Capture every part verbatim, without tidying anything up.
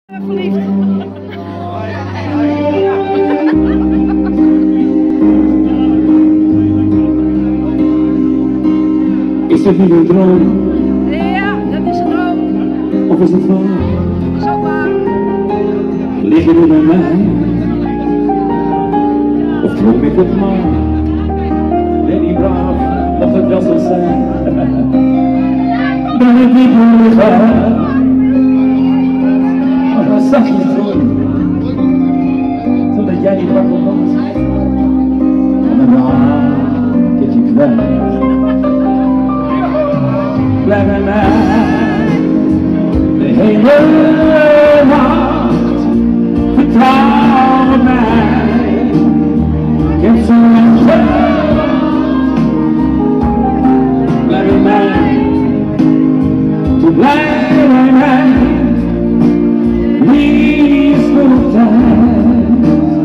Verliefd. Is dat niet een droom? Ja, dat is een droom. Of is het waar? Zo waar. Lig je nu bij mij? Of droom ik het maar? Ben niet braaf, mocht het wel zo zijn. Ben ik niet moeilijk aan? Maar zachtjes droom, zodat jij niet wakker wordt. En daarna dat je kwijt. Blijf bij mij, de hele nacht, vertrouw op mij. Ik heb zo lang gewacht. Blijf bij mij, toe blijf bij mij. Niet is genoeg tijd.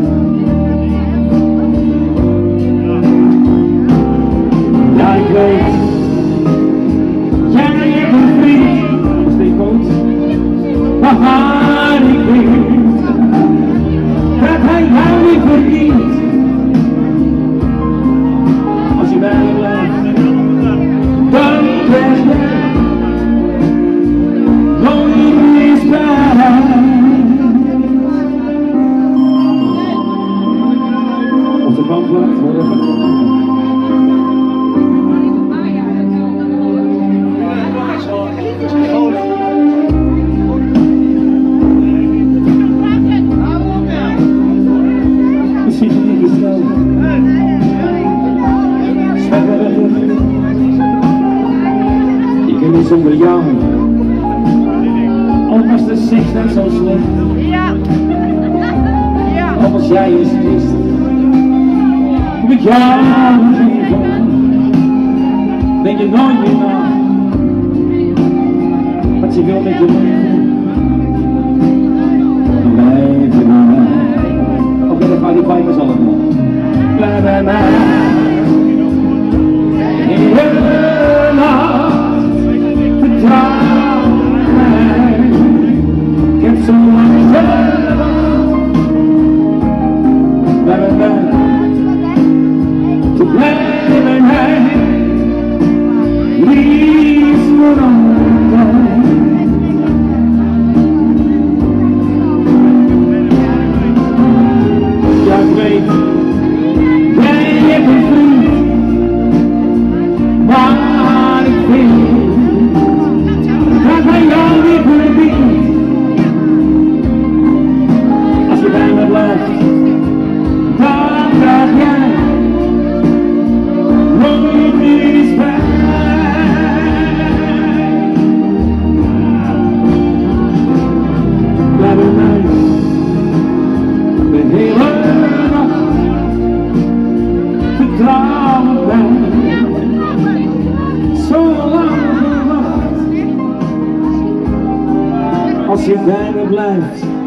Ja, ik weet. Maar ik weet dat hij jou niet verdient. Als je bij me blijft, dan krijg je nooit meer spijt. Op de bank blijft worden. Ik ken niet zonder jou. Ook als de zicht net zo slecht. Ja. Ja. Ook als jij eens wist hoe ik jou lief had. Denk je nooit meer na wat je wil met je leven. Blijf bij mij. Oké, dan ga ik bij mezelf nog. Blijf bij mij. Hele nacht, vertrouw mij. Ik heb zo lang gewacht. Blijf bij mij, toe blijf bij mij. Liefst voor altijd. Ja, ik weet, jij hebt een vriend. Maar ik weet dat hij jou niet verdient. Als je bij me blijft, dan krijg jij nooit meer spijt. Blijf bij mij, de hele nacht, vertrouw op mij. Als je bij me blijft.